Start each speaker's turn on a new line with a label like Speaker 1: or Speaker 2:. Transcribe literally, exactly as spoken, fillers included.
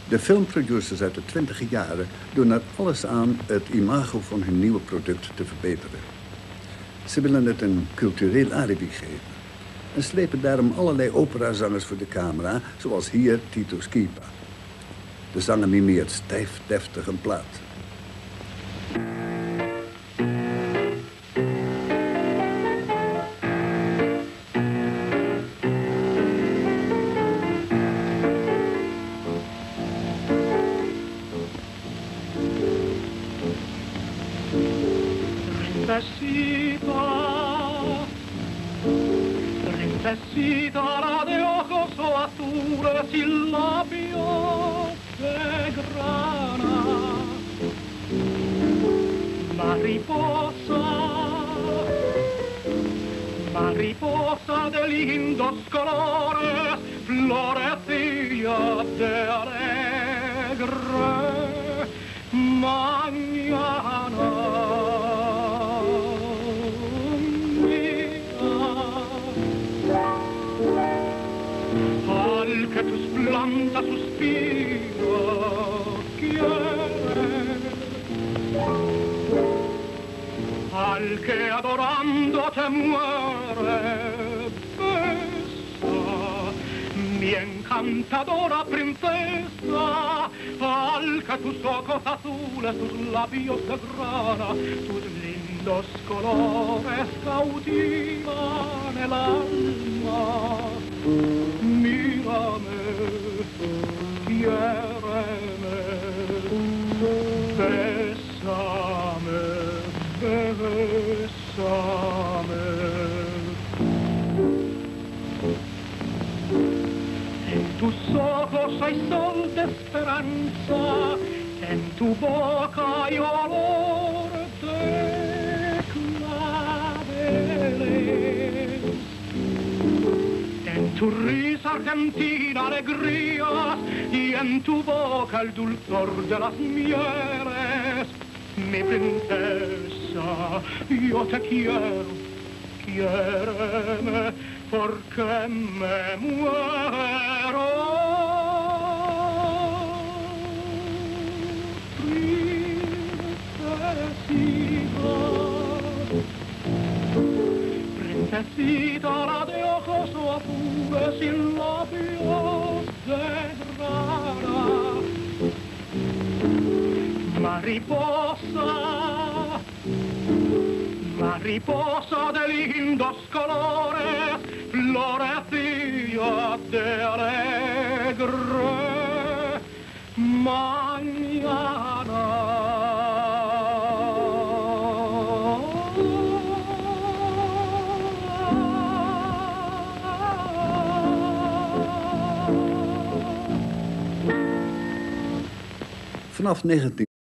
Speaker 1: De filmproducers uit de twintiger jaren doen er alles aan het imago van hun nieuwe product te verbeteren. Ze willen het een cultureel alibi geven en slepen daarom allerlei operazangers voor de camera, zoals hier Tito Schipa. De zanger mimeert stijf, deftig een plaat.
Speaker 2: Princesita, la de ojos azules y labios de grana, mariposa, mariposa de lindos colores, florecilla de alegre mañana. Que tus plantas suspira quiere, al que adorando te muere, besa, mi encantadora princesa, al que tus ojos azules, tus labios de grana, tus lindos colores cautivan el alma. Mírame, quiéreme, bésame, bésame. En tus ojos hay sol de esperanza, en tu boca hay olor de claveles. En tu risa argentina alegrías y en tu boca el dulzor de las mieles. Mi princesa, yo te quiero, quiéreme, porque me muero. Princesita, princesita, la de ojos azules y labios de grana, mariposa, mariposa de lindos colores, florecilla de alegre mañana.
Speaker 1: Vanaf negentien